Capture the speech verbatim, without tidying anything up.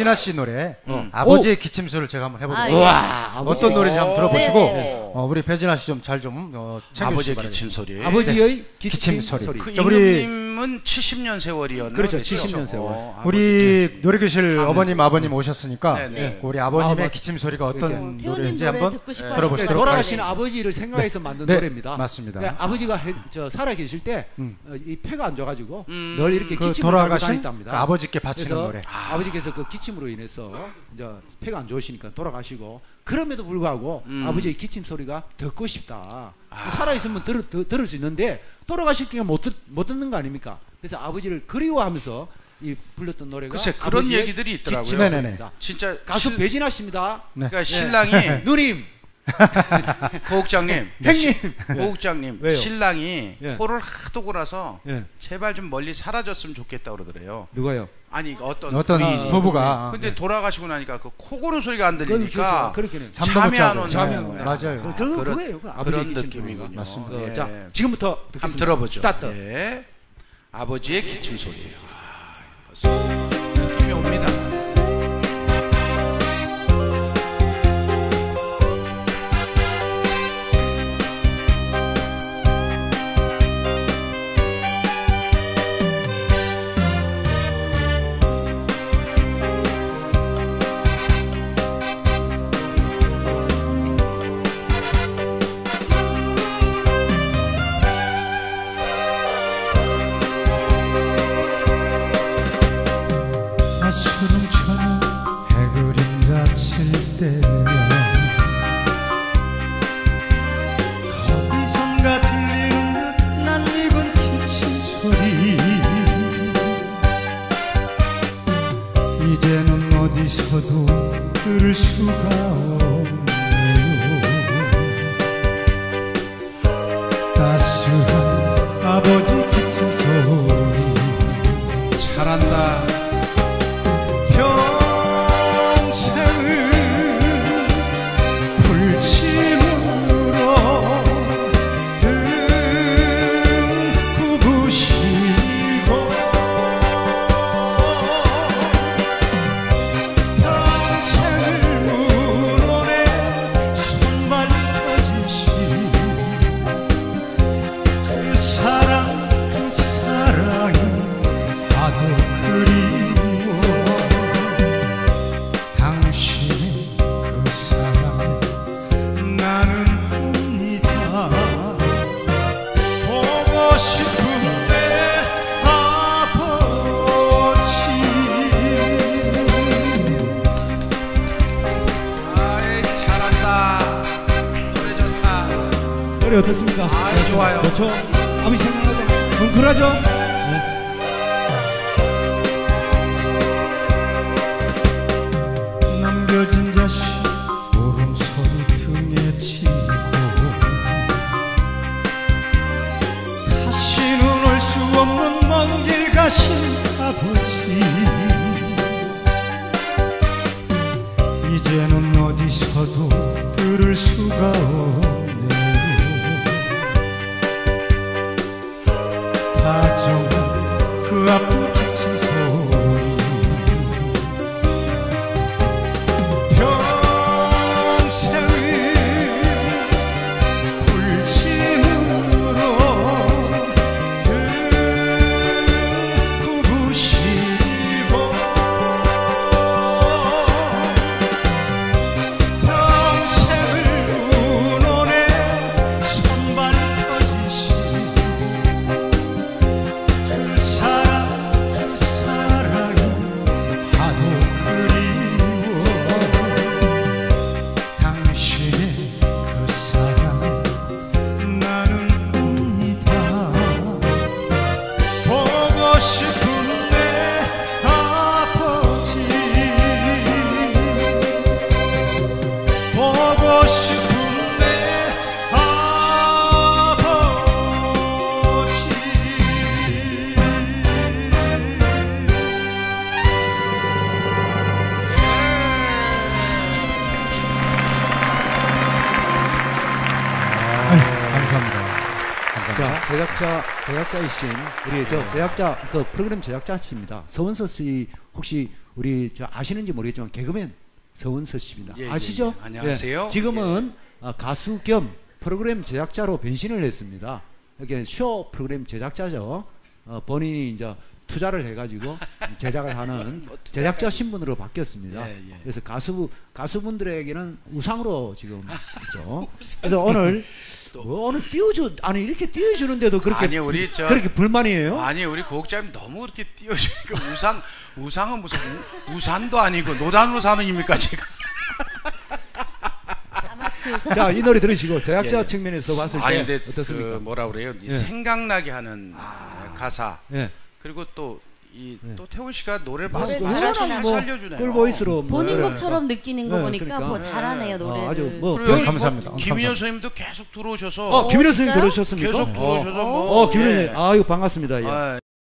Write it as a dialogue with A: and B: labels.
A: 배진아 씨 노래
B: 어.
A: 아버지의 기침소를 제가 한번 해보도록
B: 아,
A: 하겠습니다.
B: 예.
A: 어떤 노래인지 한번 들어보시고
B: 네네.
A: 어, 우리 배진아 씨 좀 잘 좀 어,
C: 아버지의
A: 챙겨주시기
C: 기침 소리.
B: 아버지의
A: 네.
B: 기침,
A: 기침
B: 소리.
A: 소리.
C: 그
A: 저 우리
C: 임금님은 칠십 년 세월이었나?
B: 그렇죠. 칠십 년 세월.
C: 어,
A: 우리 노래교실
C: 아,
A: 어머님 아버님 오셨으니까
C: 네네.
A: 우리 아버님의
B: 아,
A: 기침 소리가 어떤
B: 이렇게.
A: 노래인지
D: 노래
A: 한번
D: 듣고 싶어
B: 네,
A: 들어보시도록
B: 돌아가신
A: 하겠습니다.
B: 아버지를 생각해서 만든
A: 네,
B: 노래입니다.
A: 맞습니다.
B: 네, 아버지가 해, 저 살아 계실 때
A: 음.
B: 어, 이 폐가 안 좋아가지고
C: 음.
B: 늘 이렇게
A: 그
B: 기침을 하고
A: 돌아가신
B: 다녔답니다.
A: 그 아버지께 바치는
B: 그래서
A: 노래.
B: 아. 아버지께서 그 기침으로 인해서 이제 폐가 안 좋으시니까 돌아가시고 그럼에도 불구하고
C: 음.
B: 아버지의 기침 소리가 듣고 싶다. 아. 살아 있으면 들, 들, 들을 수 있는데 돌아가실 경우 못, 듣, 못 듣는 거 아닙니까? 그래서 아버지를 그리워하면서 이 불렀던 노래가
C: 글쎄 그런 얘기들이 있더라고요.
B: 기침
A: 네네네.
B: 소리입니다.
C: 진짜
B: 가수
C: 실-
B: 배진아 씨입니다.
A: 네.
C: 그러니까 신랑이
B: 누님,
C: 고국장님,
B: 형님.
C: 고국장님,
B: 왜요?
C: 신랑이
B: 예.
C: 코를 하도 골아서
B: 예.
C: 제발 좀 멀리 사라졌으면 좋겠다 그러더래요.
B: 누가요?
C: 아니 어떤
A: 어떤
C: 부인이.
A: 부부가
C: 근데
A: 네.
C: 돌아가시고 나니까 그 코 고는 소리가 안
B: 그렇죠.
C: 들리니까
B: 그렇게는
A: 잠도
C: 잠이
A: 못 자고.
C: 안 오는
B: 잠이
A: 네,
B: 안 오는
A: 맞아요.
B: 그, 그,
C: 그런-
B: 그거예요. 그 아버지의
C: 그런
B: 기침
C: 느낌이군요.
B: 소리가.
A: 맞습니다.
B: 어,
C: 예.
B: 자, 지금부터
C: 한번
B: 듣겠습니다.
C: 들어보죠.
B: 스타트.
C: 예. 아버지의 기침 소리. 아, 벌써 느낌이 옵니다.
A: 수렁처럼 해그림자 칠 때면 어디선가 들리는 듯난 익은 기침 소리 이제는 어디서도 들을 수가 없네요. 따스한 아버지 기침 소리
C: 잘한다.
A: 평생을 불침으로 등 굽으시고 평생을 문원에 손발 뻗으신 그 사랑 그 사랑이 나도 그리워. 당신의 그 사랑 나는 옵니다. 보고 싶은데 아버지.
C: 아이 잘한다. 노래 좋다.
B: 노래 어떻습니까?
C: 아이, 좋아요.
B: 좋죠? 아버지 생각하죠? 뭉클하죠?
A: 남겨진 자식 울음소리 등에 치고 다시는 올 수 없는 먼 길 가신 아버지. 이제는 어디서도 들을 수가 없네요. 다정한 그 아픈 기침 소리 평생을 불침으로 등 굽으시고 평생을 문원에 손발 뻗으신 그 사랑 그 사랑이 하도 그리워. 당신의 그 사랑 나는 옵니다. 보고 싶은데 아버지. 보고 싶은데 아버지. 감사합니다.
B: 자, 제작자, 제작자이신 우리 저 제작자, 그 프로그램 제작자십니다. 서원서 씨 혹시 우리 저 아시는지 모르겠지만 개그맨 서은서 씨입니다.
C: 예,
B: 아시죠?
C: 예, 예. 안녕하세요.
B: 예, 지금은 어, 가수 겸 프로그램 제작자로 변신을 했습니다. 이렇게 쇼 프로그램 제작자죠. 어, 본인이 이제 투자를 해가지고 제작을 하는
C: 뭐 투자가
B: 제작자 신분으로 바뀌었습니다.
C: 예, 예.
B: 그래서 가수 가수분들에게는 우상으로 지금 있죠. 그래서 오늘 뭐 오늘 띄워주 아니 이렇게 띄워주는데도 그렇게
C: 아니, 우리 저-
B: 그렇게 불만이에요?
C: 아니 우리 고국장님 너무 그렇게 띄워주니까 우상 우상은 무슨 우, 우산도 아니고 노단으로 사는 입니까 제가?
D: 아마추어 사-
B: 자, 이 노래 들으시고 제작자
C: 예, 예.
B: 측면에서 봤을 때
C: 아니 근데
B: 어떻습니까?
C: 그 뭐라 그래요? 이
B: 예.
C: 생각나게 하는 가사
B: 예.
C: 그리고 또 이
B: 네.
C: 또 태훈 씨가 노래를
D: 노래
C: 막
D: 잘하시나요?
C: 잘 살려주네요.
B: 꿀 보이스로 뭐
D: 본인
B: 노래-
D: 곡처럼 느끼는 거
B: 네,
D: 보니까
B: 그러니까.
D: 뭐 잘하네요
C: 네.
D: 노래를.
B: 어, 아주 뭐
C: 그리고
B: 별-
E: 감사합니다.
C: 김인호
E: 감사합니다.
C: 선생님도 계속 들어오셔서
B: 어, 김인호 선생님
D: 진짜요?
B: 들으셨습니까?
C: 계속
B: 어,
C: 들어오셔서
B: 어,
C: 뭐
B: 김인호
C: 예.
B: 선생님. 아, 이거 반갑습니다. 예.
C: 아,